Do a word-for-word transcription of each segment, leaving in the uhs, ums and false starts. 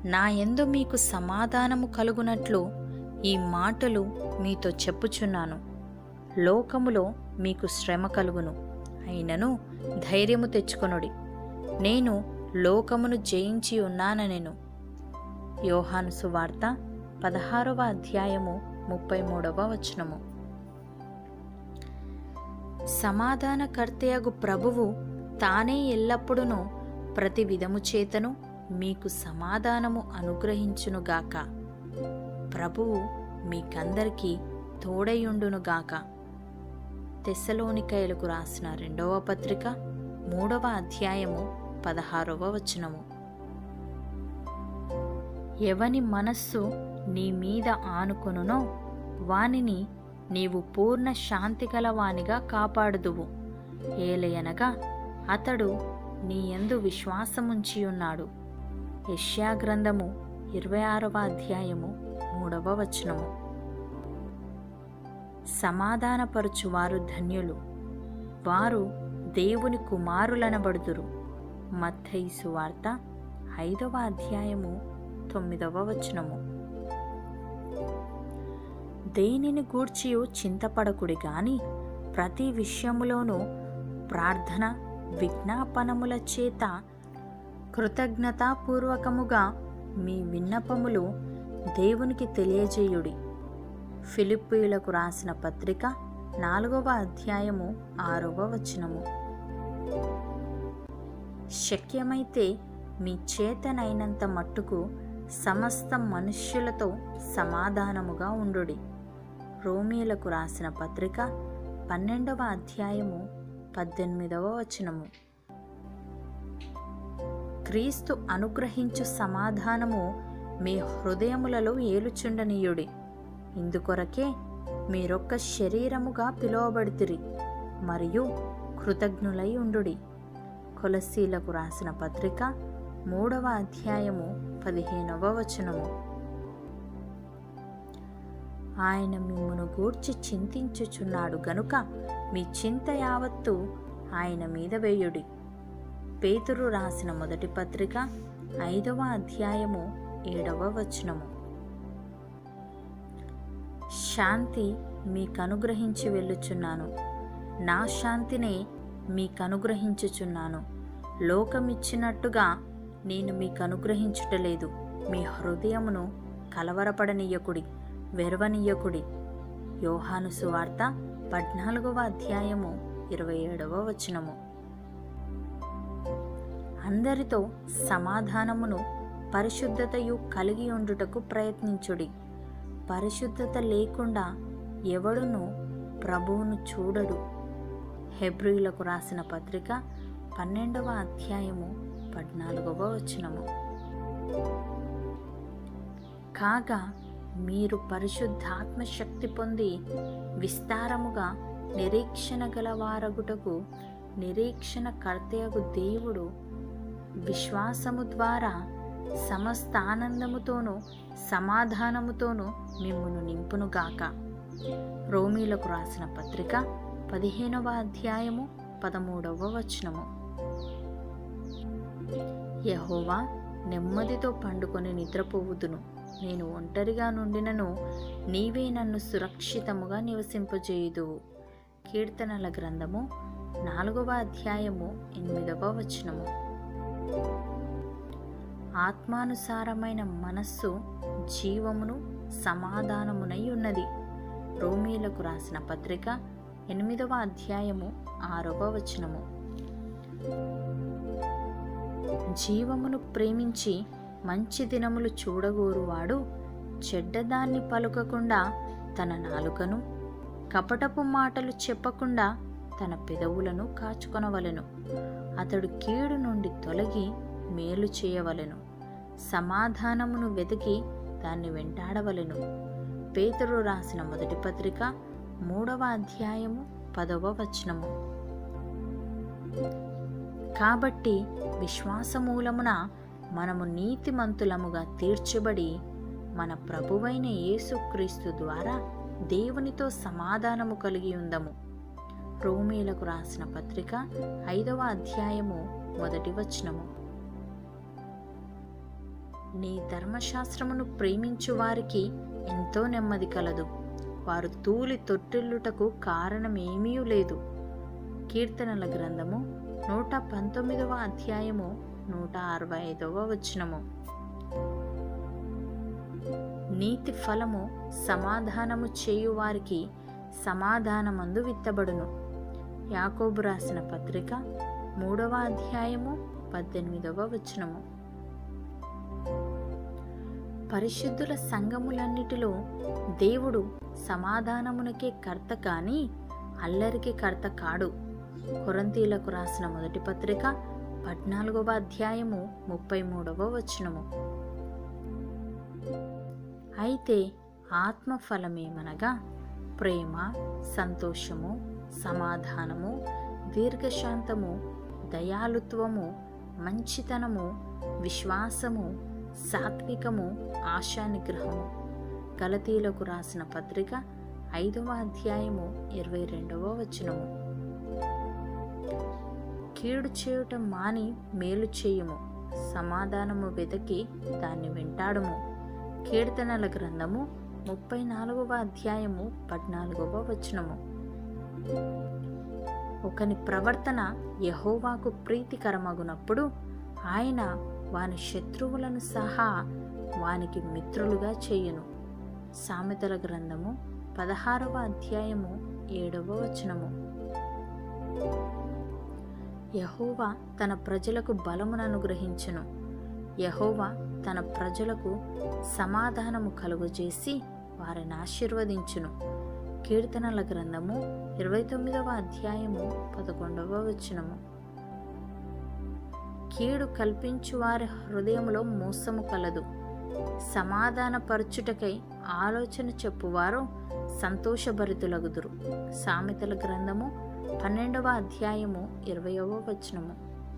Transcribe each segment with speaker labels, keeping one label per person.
Speaker 1: నా యందు మీకు సమాధానము కలుగునట్లు ఈ మాటలు మీతో చెప్పుచున్నాను. లోకములో మీకు శ్రమ కలుగును, అయినను ధైర్యము తెచ్చుకొనుడి, నేను లోకమును జయించి ఉన్నాననెను. యోహాను సువార్త పదహారవ అధ్యాయము ముప్పై మూడవ వచనము. సమాధానకర్తయగు ప్రభువు తానే ఎల్లప్పుడూ ప్రతి విధము చేతను మీకు సమాధానము అనుగ్రహించునుగాక. ప్రభువు మీకందరికీ తోడయుండునుగాక. తెస్సలోనికయులకు రాసిన రెండవ పత్రిక మూడవ అధ్యాయము పదహారవ వచనము. ఎవని మనస్సు నీ మీద ఆనుకొనునో వానిని నీవు పూర్ణ శాంతి గలవానిగా కాపాడుదువు. ఏలయనగా అతడు నీ యందు విశ్వాసముంచియున్నాడు. యెషయా గ్రంథము ఇరవై ఆరవ అధ్యాయము మూడవ వచనము. సమాధానపరుచువారు ధన్యులు, వారు దేవుని కుమారులనబడుదురు. మత్తయి సువార్త ఐదవ అధ్యాయము తొమ్మిదవ వచనము. దేనిని గూర్చియు చింతపడకుడి గాని ప్రతి విషయములోనూ ప్రార్థన విజ్ఞాపనముల చేత కృతజ్ఞతాపూర్వకముగా మీ విన్నపములు దేవునికి తెలియజేయుడి. ఫిలిప్పీయులకు రాసిన పత్రిక నాలుగవ అధ్యాయము ఆరవ వచనము. శక్యమైతే మీ చేతనైనంత మట్టుకు సమస్త మనుష్యులతో సమాధానముగా ఉండుడి. రోమీయులకు రాసిన పత్రిక పన్నెండవ అధ్యాయము పద్దెనిమిదవ వచనము. క్రీస్తు అనుగ్రహించు సమాధానము మీ హృదయములలో ఏలుచుండనీయుడి. ఇందుకొరకే మీరొక్క శరీరముగా పిలువబడితిరి మరియు కృతజ్ఞులై ఉండుడి. కొలస్సీలకు రాసిన పత్రిక మూడవ అధ్యాయము పదిహేనవ వచనము. ఆయన మిమ్మును గూర్చి చింతించుచున్నాడు గనుక మీ చింత యావత్తు ఆయన మీద వేయుడి. పేతురు రాసిన మొదటి పత్రిక ఐదవ అధ్యాయము ఏడవ వచనము. శాంతి మీకనుగ్రహించి వెళ్ళుచున్నాను, నా శాంతినే మీకనుగ్రహించుచున్నాను. లోకమిచ్చినట్టుగా నేను మీకనుగ్రహించుటలేదు. మీ హృదయమును కలవరపడనీయకుడి, వెరవనీయకుడి. యోహాను సువార్త పద్నాలుగవ అధ్యాయము ఇరవై ఏడవ వచనము. అందరితో సమాధానమును పరిశుద్ధతయు కలిగి ఉండుటకు ప్రయత్నించుడి. పరిశుద్ధత లేకుండా ఎవడును ప్రభువును చూడడు. హెబ్రీయులకు రాసిన పత్రిక పన్నెండవ అధ్యాయము పద్నాలుగవ వచనము. కాగా మీరు పరిశుద్ధాత్మ శక్తి పొంది విస్తారముగా నిరీక్షణ గలవారగుటకు నిరీక్షణ కర్తయగు దేవుడు విశ్వాసము ద్వారా సమస్త ఆనందముతోనూ సమాధానముతోనూ మిమ్మును నింపునుగాక. రోమీయులకు రాసిన పత్రిక పదిహేనవ అధ్యాయము పదమూడవ వచనము. యెహోవా నెమ్మదితో పండుకొని నిద్రపోవుదును. నేను ఒంటరిగా నుండినను నీవే నన్ను సురక్షితముగా నివసింపజేయుదువు. కీర్తనల గ్రంథము నాలుగవ అధ్యాయము ఎనిమిదవ వచనము. ఆత్మానుసారమైన మనస్సు జీవమును సమాధానమునై ఉన్నది. రోమీయులకు రాసిన పత్రిక ఎనిమిదవ అధ్యాయము ఆరవ వచనము. జీవమును ప్రేమించి మంచి దినములు చూడగోరువాడు చెడ్డదాన్ని పలుకకుండా తన నాలుకను, కపటపు మాటలు చెప్పకుండా తన పెదవులను కాచుకొనవలెను. అతడు కీడు నుండి తొలగి మేలు చేయవలెను. సమాధానమును వెతికి దాన్ని వెంటాడవలెను. పేతురు రాసిన మొదటి పత్రిక మూడవ అధ్యాయము పదవ వచనము. కాబట్టి విశ్వాసమూలమున మనము నీతిమంతులముగా తీర్చబడి మన ప్రభువైన యేసుక్రీస్తు ద్వారా దేవునితో సమాధానము కలిగి ఉందము. రోమీయులకు రాసిన పత్రిక ఐదవ అధ్యాయము మొదటి వచనము. నీ ధర్మశాస్త్రమును ప్రేమించు వారికి ఎంతో నెమ్మది కలదు. వారు తూలి తొట్టిల్లుటకు కారణమేమీ లేదు. కీర్తనల గ్రంథము నూట పంతొమ్మిదవ అధ్యాయము నూట అరవై ఐదవ వచనము. నీతి ఫలము సమాధానము చేయు వారికి సమాధానమందు విత్తబడును. యాకోబు రాసిన పత్రిక మూడవ అధ్యాయము పద్దెనిమిదవ వచనము. పరిశుద్ధుల సంఘములన్నిటిలో దేవుడు సమాధానమునకే కర్త కాని అల్లరికి కర్త కాడు. కొరింథీయులకు రాసిన మొదటి పత్రిక పద్నాలుగవ అధ్యాయము ముప్పై మూడవ వచనము. అయితే ఆత్మఫలమేమనగా ప్రేమ, సంతోషము, సమాధానము, దీర్ఘశాంతము, దయాళుత్వము, మంచితనము, విశ్వాసము, సాత్వికము, ఆశానిగ్రహము. గలతీయులకు రాసిన పత్రిక ఐదవ అధ్యాయము ఇరవై రెండవ వచనము. కీడు చేయుట మాని మేలు చేయుము, సమాధానము వెదకి దాన్ని వెంటాడుము. కీర్తనల గ్రంథము ముప్పై నాలుగవ అధ్యాయము పద్నాలుగవ వచనము. ఒకని ప్రవర్తన యెహోవాకు ప్రీతికరమగునప్పుడు ఆయన వాని శత్రువులను సహా వానికి మిత్రులుగా చేయును. సామెతల గ్రంథము పదహారవ అధ్యాయము ఏడవ వచనము. యెహోవా తన ప్రజలకు బలమును అనుగ్రహించును. యెహోవా తన ప్రజలకు సమాధానము కలుగజేసి వారిని ఆశీర్వదించును. కీర్తనల గ్రంథము ఇరవై తొమ్మిదవ అధ్యాయము పదకొండవ వచనము. కీడు కల్పించు వారి హృదయములో మోసము కలదు. సమాధానపరచుటకై ఆలోచన చెప్పువారు సంతోషభరితులగుదురు. సామెతల గ్రంథము పన్నెండవ అధ్యాయము ఇరవయవ వచనము.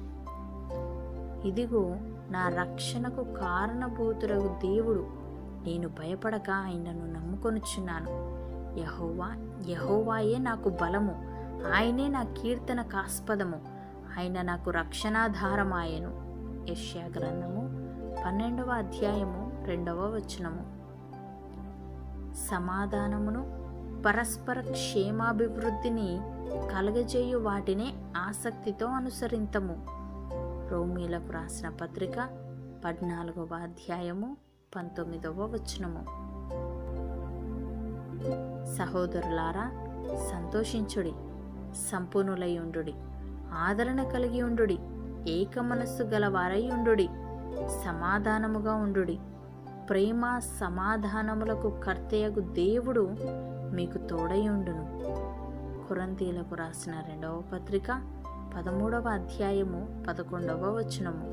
Speaker 1: ఇదిగో నా రక్షణకు కారణభూతుడగు దేవుడు, నేను భయపడక ఆయనను నమ్ముకొనుచున్నాను. యెహోవా యెహోవాయే నాకు బలము, ఆయనే నా కీర్తన కాస్పదము, ఆయన నాకు రక్షణాధారమాయెను. యెషయా గ్రంథము పన్నెండవ అధ్యాయము రెండవ వచనము. సమాధానమును పరస్పర క్షేమాభివృద్ధిని కలగజేయు వాటినే ఆసక్తితో అనుసరింతము. రోమీలకు రాసిన పత్రిక పద్నాలుగవ అధ్యాయము పంతొమ్మిదవ వచనము. సహోదరులారా, సంతోషించుడి, సంపూర్ణులై ఉండుడి, ఆదరణ కలిగి ఉండుడి, ఏక మనస్సు గలవారై ఉండుడి, సమాధానముగా ఉండుడి. ప్రేమ సమాధానములకు కర్తయగు దేవుడు మీకు తోడై ఉండును. కొరింథీయులకు రాసిన రెండవ పత్రిక పదమూడవ అధ్యాయము పదకొండవ వచనము.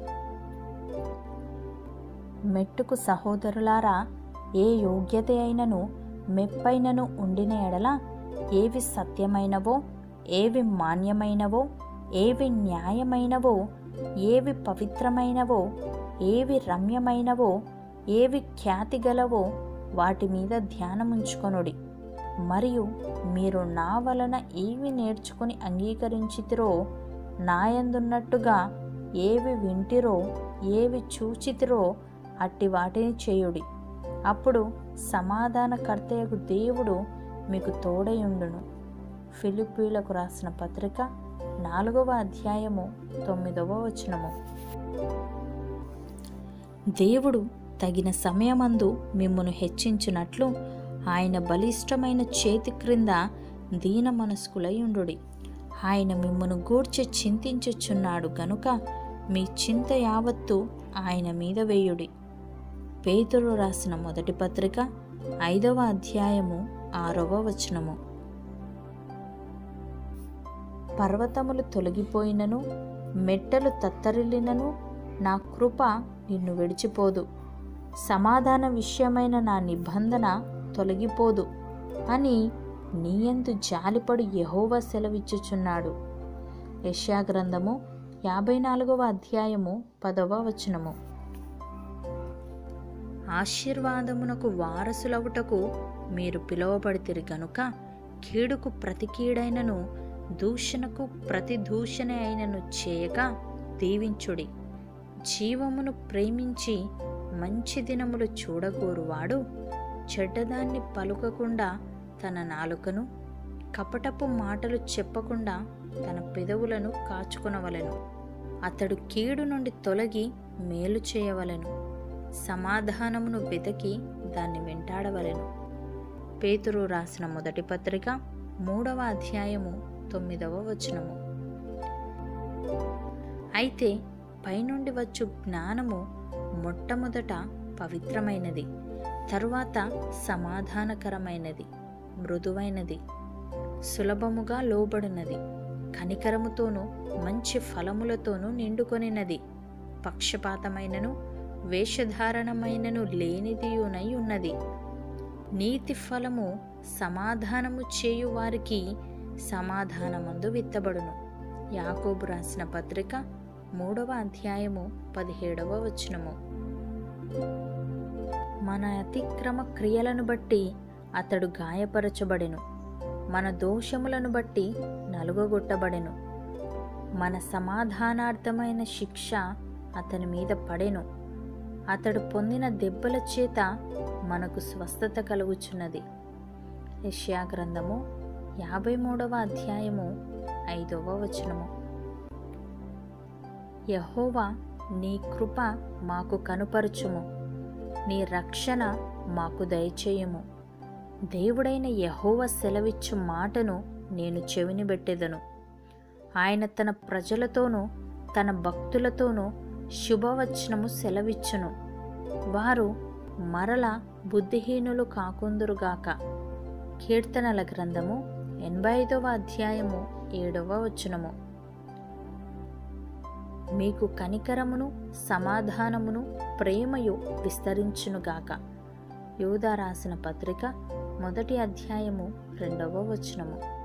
Speaker 1: మెట్టుకు సహోదరులారా, ఏ యోగ్యత అయినను మెప్పైనను ఉండిన ఎడల ఏవి సత్యమైనవో, ఏవి మాన్యమైనవో, ఏవి న్యాయమైనవో, ఏవి పవిత్రమైనవో, ఏవి రమ్యమైనవో, ఏవి ఖ్యాతి గలవో వాటి మీద ధ్యానముంచుకొనుడి. మరియు మీరు నా వలన ఏవి నేర్చుకుని అంగీకరించితిరో, నాయందున్నట్టుగా ఏవి వింటిరో, ఏవి చూచితిరో అట్టి వాటిని చేయుడి. అప్పుడు సమాధానకర్తయగు దేవుడు మీకు తోడయుండును. ఫిలిప్పీలకు రాసిన పత్రిక నాలుగవ అధ్యాయము తొమ్మిదవ వచనము. దేవుడు తగిన సమయమందు మిమ్మును హెచ్చించునట్లు ఆయన బలిష్టమైన చేతి క్రింద దీన మనస్కులై ఉండుడి. ఆయన మిమ్మును గూర్చి చింతించుచున్నాడు గనుక మీ చింత యావత్తు ఆయన మీద వేయుడి. పేతురు రాసిన మొదటి పత్రిక ఐదవ అధ్యాయము ఆరవ వచనము. పర్వతములు తొలగిపోయినను, మెట్టలు తత్తరిల్లినను నా కృప నిన్ను విడిచిపోదు, సమాధాన విషయమైన నా నిబంధన తొలగిపోదు అని నీయందు జాలిపడు యెహోవా సెలవిచ్చుచున్నాడు. యెషయా గ్రంథము యాభై నాలుగవ అధ్యాయము పదవ వచనము. ఆశీర్వాదమునకు వారసులవుటకు మీరు పిలువబడితిరి గనుక కీడుకు ప్రతి కీడైనను, దూషణకు ప్రతి దూషణ అయినను చేయక దీవించుడి. జీవమును ప్రేమించి మంచి దినములు చూడగోరువాడు చెడ్డదాన్ని పలుకకుండా తన నాలుకను, కపటపు మాటలు చెప్పకుండా తన పెదవులను కాచుకొనవలెను. అతడు కీడు నుండి తొలగి మేలు చేయవలెను, సమాధానమును వెతకి దాన్ని వెంటాడవలెను. పేతురు రాసిన మొదటి పత్రిక మూడవ అధ్యాయము తొమ్మిదవ వచనము. అయితే పైనుండి వచ్చు జ్ఞానము మొట్టమొదట పవిత్రమైనది, తరువాత సమాధానకరమైనది, మృదువైనది, సులభముగా లోబడినది, కనికరముతోనూ మంచి ఫలములతోనూ నిండుకొనినది, పక్షపాతమైనను వేషధారణమైనను లేనిదియునై ఉన్నది. నీతి ఫలము సమాధానము చేయు వారికి సమాధానమందు విత్తబడును. యాకోబు రాసిన పత్రిక మూడవ అధ్యాయము పదిహేడవ వచనము. మన అతిక్రమ క్రియలను బట్టి అతడు గాయపరచబడెను, మన దోషములను బట్టి నలుగగొట్టబడెను. మన సమాధానార్థమైన శిక్ష అతని మీద పడెను, అతడు పొందిన దెబ్బల చేత మనకు స్వస్థత కలుగుచున్నది. యెషయా గ్రంథము యాభై మూడవ అధ్యాయము ఐదవ వచనము. యెహోవా, నీ కృప మాకు కనుపరచుము, నీ రక్షణ మాకు దయచేయుము. దేవుడైన యెహోవా సెలవిచ్చు మాటను నేను చెవినిబెట్టెదను. ఆయన తన ప్రజలతోనూ తన భక్తులతోనూ శుభవచనము సెలవిచ్చును. వారు మరల బుద్ధిహీనులు కాకుందురుగాక. కీర్తనల గ్రంథము ఎనభై ఐదవ అధ్యాయము ఏడవ వచనము. మీకు కనికరమును సమాధానమును ప్రేమయు విస్తరించునుగాక. యూదా రాసిన పత్రిక మొదటి అధ్యాయము రెండవ వచనము.